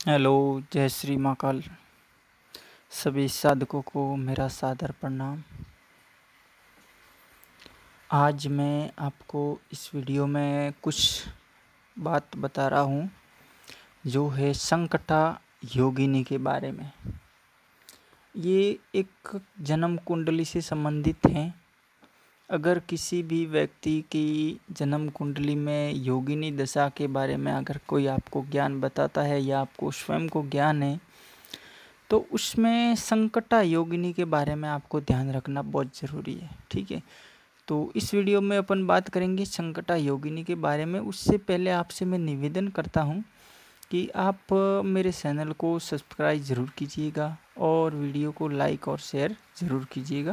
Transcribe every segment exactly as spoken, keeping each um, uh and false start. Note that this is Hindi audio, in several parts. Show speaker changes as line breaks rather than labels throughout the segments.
हेलो, जय श्री महाकाल। सभी साधकों को मेरा सादर प्रणाम। आज मैं आपको इस वीडियो में कुछ बात बता रहा हूँ जो है संकटा योगिनी के बारे में। ये एक जन्म कुंडली से संबंधित है। अगर किसी भी व्यक्ति की जन्म कुंडली में योगिनी दशा के बारे में अगर कोई आपको ज्ञान बताता है या आपको स्वयं को ज्ञान है तो उसमें संकटा योगिनी के बारे में आपको ध्यान रखना बहुत ज़रूरी है। ठीक है, तो इस वीडियो में अपन बात करेंगे संकटा योगिनी के बारे में। उससे पहले आपसे मैं निवेदन करता हूं कि आप मेरे चैनल को सब्सक्राइब ज़रूर कीजिएगा और वीडियो को लाइक और शेयर ज़रूर कीजिएगा।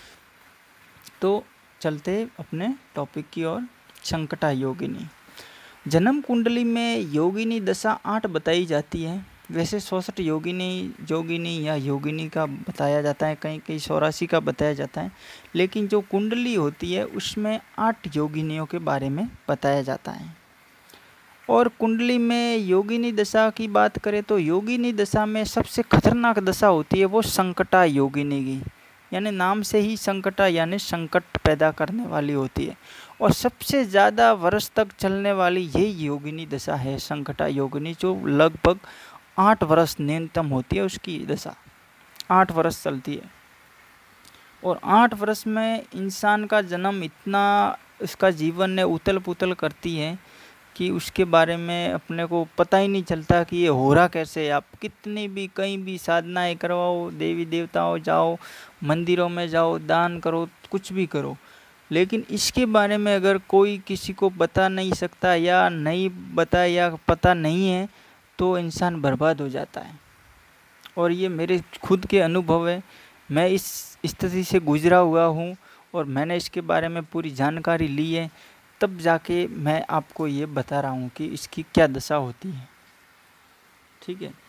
तो चलते अपने टॉपिक की ओर। संकटा योगिनी जन्म कुंडली में योगिनी दशा आठ बताई जाती है। वैसे चौसठ योगिनी जोगिनी या योगिनी का बताया जाता है, कहीं कहीं चौरासी का बताया जाता है, लेकिन जो कुंडली होती है उसमें आठ योगिनियों के बारे में बताया जाता है। और कुंडली में योगिनी दशा की बात करें तो योगिनी दशा में सबसे खतरनाक दशा होती है वो संकटा योगिनी की, यानी नाम से ही संकटा यानी संकट पैदा करने वाली होती है। और सबसे ज़्यादा वर्ष तक चलने वाली यही योगिनी दशा है संकटा योगिनी, जो लगभग आठ वर्ष न्यूनतम होती है उसकी दशा। आठ वर्ष चलती है और आठ वर्ष में इंसान का जन्म इतना उसका जीवन ने उथल पुथल करती है कि उसके बारे में अपने को पता ही नहीं चलता कि ये हो रहा कैसे। आप कितनी भी कहीं भी साधनाएं करवाओ, देवी देवताओं जाओ, मंदिरों में जाओ, दान करो, कुछ भी करो, लेकिन इसके बारे में अगर कोई किसी को बता नहीं सकता या नहीं बता या पता नहीं है तो इंसान बर्बाद हो जाता है। और ये मेरे खुद के अनुभव है, मैं इस स्थिति से गुजरा हुआ हूँ और मैंने इसके बारे में पूरी जानकारी ली है, तब जाके मैं आपको ये बता रहा हूँ कि इसकी क्या दशा होती है। ठीक है,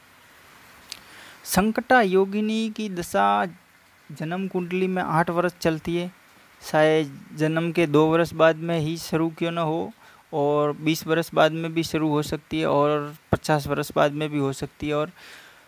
संकटा योगिनी की दशा जन्म कुंडली में आठ वर्ष चलती है। शायद जन्म के दो वर्ष बाद में ही शुरू क्यों ना हो, और बीस वर्ष बाद में भी शुरू हो सकती है और पचास वर्ष बाद में भी हो सकती है, और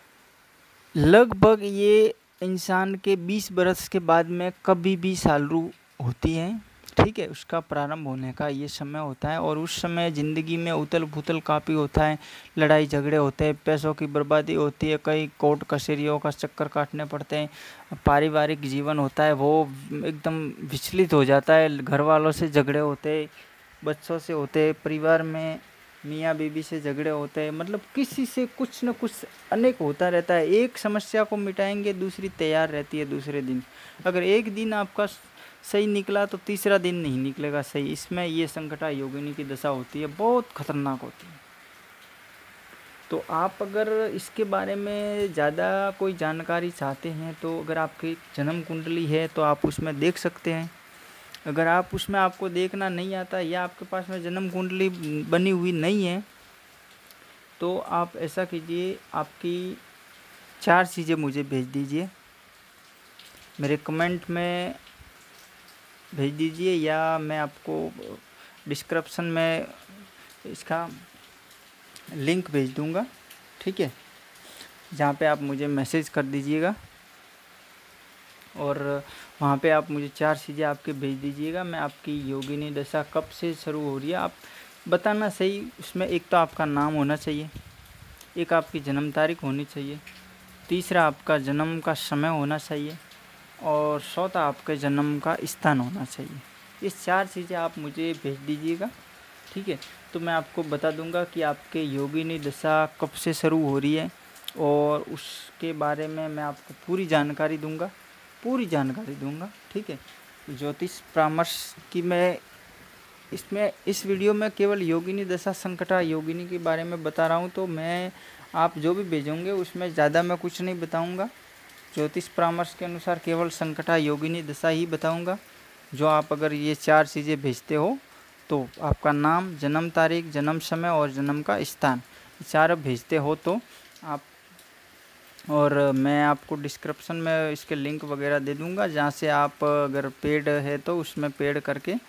लगभग ये इंसान के बीस वर्ष के बाद में कभी भी चालू होती है। ठीक है, उसका प्रारंभ होने का ये समय होता है। और उस समय ज़िंदगी में उथल पुथल काफ़ी होता है, लड़ाई झगड़े होते हैं, पैसों की बर्बादी होती है, कई कोर्ट कचहरियों का चक्कर काटने पड़ते हैं, पारिवारिक जीवन होता है वो एकदम विचलित हो जाता है, घर वालों से झगड़े होते हैं, बच्चों से होते हैं, परिवार में मियाँ बीवी से झगड़े होते हैं, मतलब किसी से कुछ न कुछ अनेक होता रहता है। एक समस्या को मिटाएंगे दूसरी तैयार रहती है दूसरे दिन। अगर एक दिन आपका सही निकला तो तीसरा दिन नहीं निकलेगा सही। इसमें ये संकटा योगिनी की दशा होती है, बहुत खतरनाक होती है। तो आप अगर इसके बारे में ज़्यादा कोई जानकारी चाहते हैं तो अगर आपकी जन्म कुंडली है तो आप उसमें देख सकते हैं। अगर आप उसमें आपको देखना नहीं आता या आपके पास में जन्म कुंडली बनी हुई नहीं है तो आप ऐसा कीजिए, आपकी चार चीज़ें मुझे भेज दीजिए, मेरे कमेंट में भेज दीजिए या मैं आपको डिस्क्रिप्शन में इसका लिंक भेज दूंगा। ठीक है, जहाँ पे आप मुझे मैसेज कर दीजिएगा और वहाँ पे आप मुझे चार चीज़ें आपके भेज दीजिएगा। मैं आपकी योगिनी दशा कब से शुरू हो रही है आप बताना सही। उसमें एक तो आपका नाम होना चाहिए, एक आपकी जन्म तारीख होनी चाहिए, तीसरा आपका जन्म का समय होना चाहिए और चौथा आपके जन्म का स्थान होना चाहिए। ये चार चीज़ें आप मुझे भेज दीजिएगा। ठीक है, तो मैं आपको बता दूंगा कि आपके योगिनी दशा कब से शुरू हो रही है और उसके बारे में मैं आपको पूरी जानकारी दूंगा, पूरी जानकारी दूंगा। ठीक है, ज्योतिष परामर्श की मैं इसमें इस वीडियो में केवल योगिनी दशा संकटा योगिनी के बारे में बता रहा हूँ, तो मैं आप जो भी भेजोगे उसमें ज़्यादा मैं कुछ नहीं बताऊँगा। ज्योतिष परामर्श के अनुसार केवल संकटा योगिनी दशा ही बताऊंगा। जो आप अगर ये चार चीज़ें भेजते हो तो आपका नाम, जन्म तारीख, जन्म समय और जन्म का स्थान, चार भेजते हो तो आप, और मैं आपको डिस्क्रिप्शन में इसके लिंक वगैरह दे दूंगा जहाँ से आप अगर पेड है तो उसमें पेड करके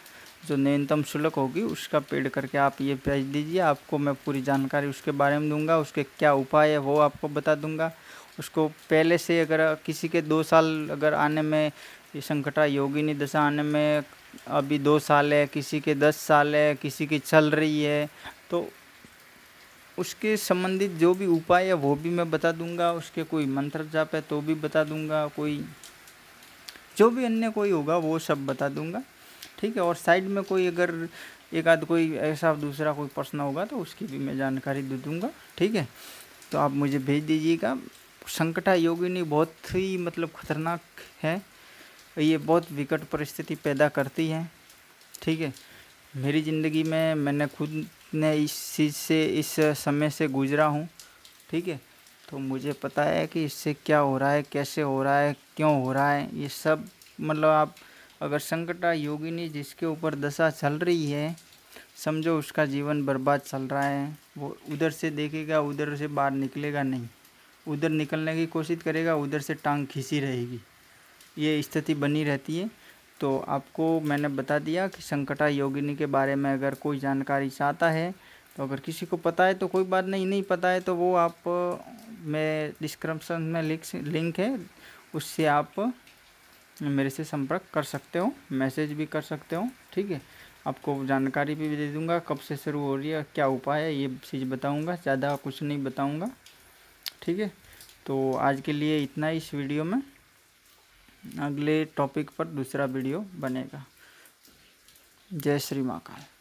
जो न्यूनतम शुल्क होगी उसका पेड करके आप ये भेज दीजिए। आपको मैं पूरी जानकारी उसके बारे में दूंगा, उसके क्या उपाय है वो आपको बता दूंगा। उसको पहले से अगर किसी के दो साल अगर आने में, ये संकटा योगिनी दशा आने में अभी दो साल है, किसी के दस साल है, किसी की चल रही है, तो उसके संबंधित जो भी उपाय है वो भी मैं बता दूंगा। उसके कोई मंत्र जाप है तो भी बता दूंगा, कोई जो भी अन्य कोई होगा वो सब बता दूंगा, ठीक है। और साइड में कोई अगर एक आध कोई ऐसा दूसरा कोई प्रश्न होगा तो उसकी भी मैं जानकारी दे दूंगा, ठीक है। तो आप मुझे भेज दीजिएगा। संकटा योगिनी बहुत ही मतलब खतरनाक है, ये बहुत विकट परिस्थिति पैदा करती है, ठीक है। मेरी ज़िंदगी में मैंने खुद ने इस चीज़ से, इस समय से गुजरा हूँ, ठीक है। तो मुझे पता है कि इससे क्या हो रहा है, कैसे हो रहा है, क्यों हो रहा है, ये सब मतलब आप अगर संकटा योगिनी जिसके ऊपर दशा चल रही है, समझो उसका जीवन बर्बाद चल रहा है। वो उधर से देखेगा, उधर से बाहर निकलेगा नहीं, उधर निकलने की कोशिश करेगा, उधर से टांग खींची रहेगी, ये स्थिति बनी रहती है। तो आपको मैंने बता दिया कि संकटा योगिनी के बारे में अगर कोई जानकारी चाहता है तो अगर किसी को पता है तो कोई बात नहीं, नहीं पता है तो वो आप मैं डिस्क्रिप्शन में लिंक लिंक है, उससे आप मेरे से संपर्क कर सकते हो, मैसेज भी कर सकते हो, ठीक है। आपको जानकारी भी दे दूंगा कब से शुरू हो रही है, क्या उपाय है, ये चीज़ बताऊंगा, ज़्यादा कुछ नहीं बताऊंगा, ठीक है। तो आज के लिए इतना ही इस वीडियो में, अगले टॉपिक पर दूसरा वीडियो बनेगा। जय श्री महाकाल।